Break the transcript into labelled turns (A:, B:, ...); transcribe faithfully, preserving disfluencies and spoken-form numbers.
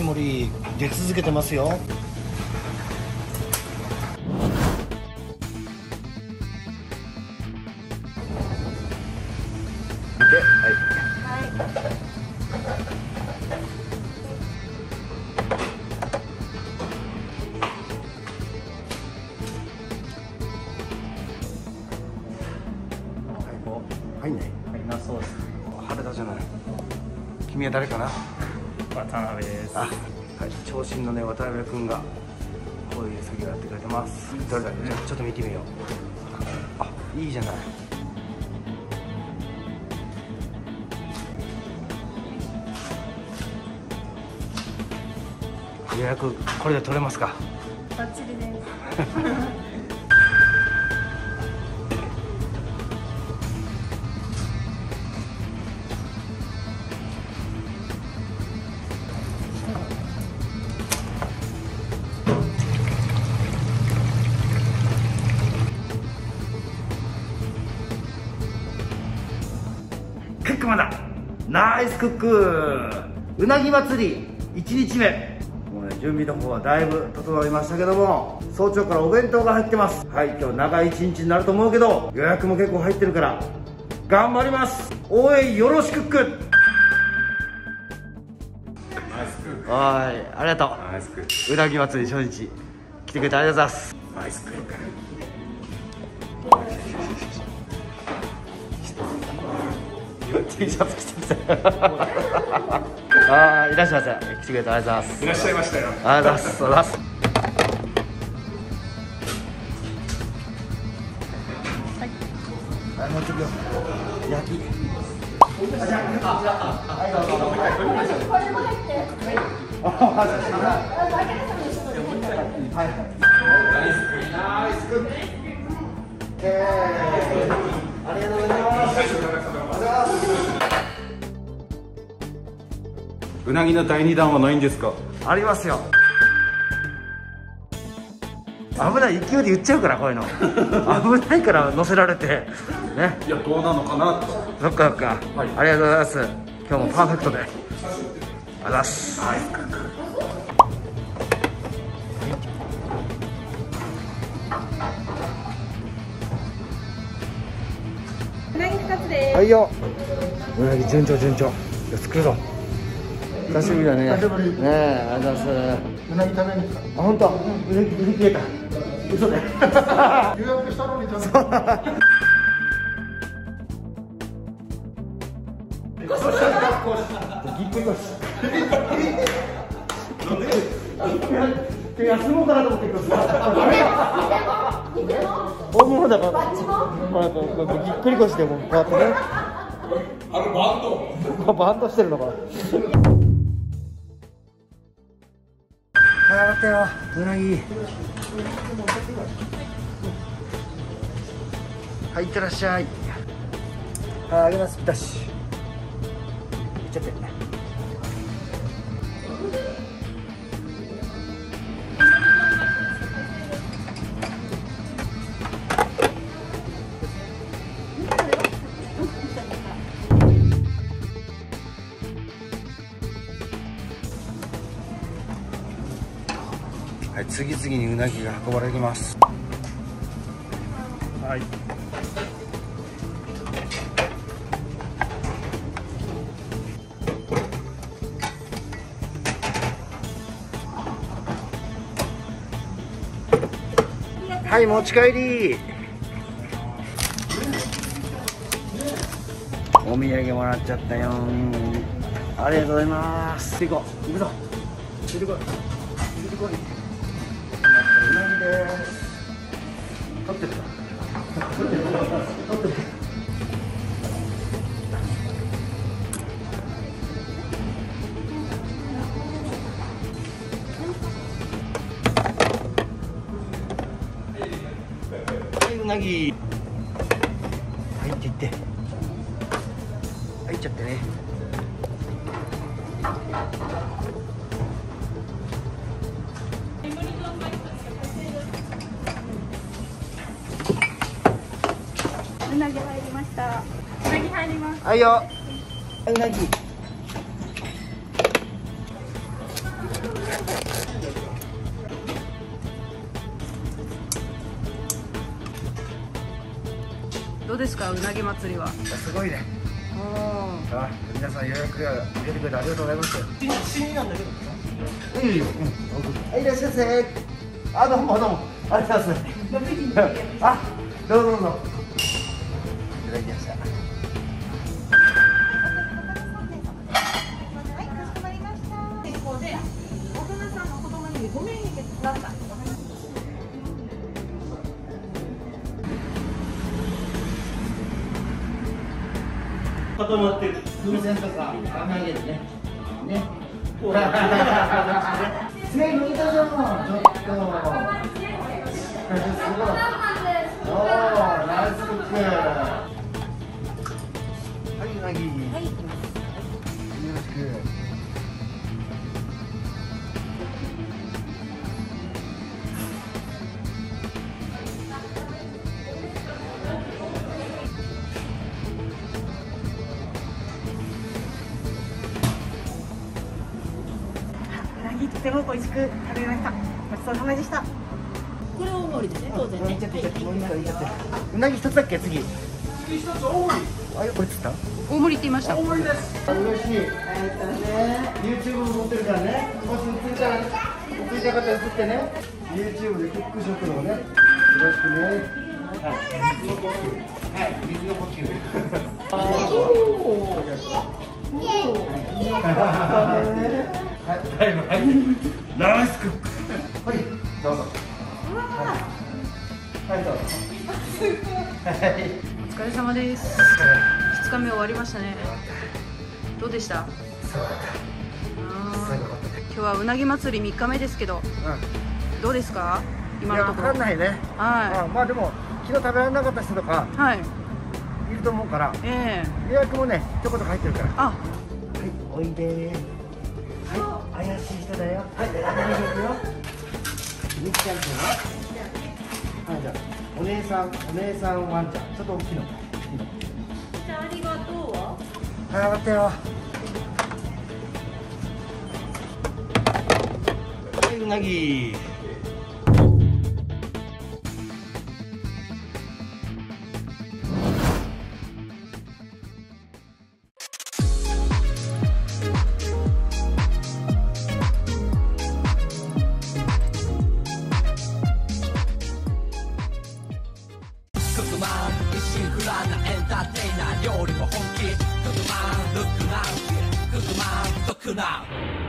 A: 盛り出続けてますよ。で、はい入んない。
B: 入りなそうです。
A: 羽田じゃない。君は誰かな。
B: 渡辺です。
A: あ、はい、長身のね渡辺君がこういう作業やってくれてます。どれだ、じゃあちょっと見てみよう。あ、いいじゃない。予約これで取れますか。
C: バッチリです。
A: クックマンだ。ナイスクック。うなぎ祭りいちにちめ、もうね準備の方はだいぶ整いましたけども、早朝からお弁当が入ってます。はい、今日長い一日になると思うけど予約も結構入ってるから頑張ります。応援よろしくっく。
D: ナイスクック。
A: はい、ありがと
D: ナイスクック。
A: う。うなぎ祭り初日来てくれてありがとうございます。
D: ナイスクック。
A: T シャツ着てきた。ああ、いらっしゃいませ。来てくれてありがとうございます。
D: いらっしゃいましたよ。
A: ありがとうございます。ありがとうございます。はい、持ってくよ。焼き。あ、じゃあ、はい、どうぞ。
C: これも入って。
A: あ、はい。ナイスクック。えー、ありがとうございます。
D: うなぎのだいにだんはないんですか。
A: ありますよ。危ない、勢いで言っちゃうからこういうの。危ないから乗せられてね。
D: いや、どうなのかなと。
A: そっかそっか、はい、ありがとうございます。今日もパーフェクトでありがとうございます。はい、
C: うなぎふたつです。
A: はいよ。うなぎ順調順調。作るぞ。久しぶりだね。久しぶり。ねえ、ありがとうございます。うなぎ食べに来た。あ、本当。うなぎ売り切れた。嘘で。予約したのに食べた。ぎっくり腰。休もうかなと思ってください。大物だから。ぎっくり腰でもこうやってね。あれバンド。バンドしてるのか。あったよ、うなぎ。はい、いってらっしゃい。はい、あげます。ピタシ。いっちゃって。はい、次々にうなぎが運ばれてきます。
B: はい。
A: はい、持ち帰り。お土産もらっちゃったよ。ありがとうございます。行こう、行くぞ。出てこい。出てこい。うなぎです。取ってるか。取ってる。取ってる。はい、うなぎ。入っていって。入っちゃってね。
C: うなぎ入りました。うなぎ入ります。
A: はいよ。うなぎ。
E: どうですか、うなぎ祭りは。
A: すごいね。
E: お
A: あ、皆さん予約入れてくれてありがとうございます。
B: 新なんだけど。
A: いいよ。うん。はい、いらっしゃいませ。あ、どうもどうも。ありがとうございます。あ、どうぞどうぞ。いただきました。
F: はい、かしこまりました。健康で、大人さんの子供にごめんにください。
A: 固まってる。風船とか考えてね。ね。爪抜いたじゃん。ちょっと。すごい。おお、ナイスクック。はい、うなぎ。はい。よろしく。
F: うなぎとても美味しく食べました。ごちそうさまでした。これ大盛りですね、当然ね。
A: いっちゃっていっちゃって、もういいからいっちゃって。うなぎ一つだっけ、次。次一つ大盛り。あ、これつった。
E: 大盛りって言いました。
A: 大盛りです。嬉しい。えっとね、YouTube も持ってるからね。もし映りたら、映りたかったら映ってね。YouTube でクック食堂ね。よろしくね。はい。はい、水の呼吸。はい、はい、はい。ナイスクック。はい、どうぞ。はい、どうぞ。はい。
E: お疲れ様です。二日目終わりましたね。どうでした？あー、今日はうなぎ祭りみっかめですけど、どうですか？今のところ。
A: わかんないね。
E: は
A: まあでも昨日食べられなかった人とか
E: い。はい。
A: いると思うから、
E: ええ。
A: 予約もね、ちょこちょこ入ってるから。
E: あ、
A: はい、おいで。はい、怪しい人だよ。はい、大丈夫よ。みっちゃんとね。はい、じゃあ、お姉さん、お姉さんワンちゃん、ちょっと大きいの。いいの。
F: じゃあ、ありがとう。
A: はい、上がったよ。はい、うなぎ。
G: クックマン一心不乱なエンターテイナー料理も本気クックマンルックナウクックマンドックナウ